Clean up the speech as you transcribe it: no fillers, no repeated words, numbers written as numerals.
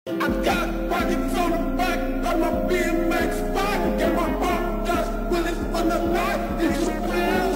I got rockets on the back of my BMX bike. Get my pop dust bullets from the night. It's real.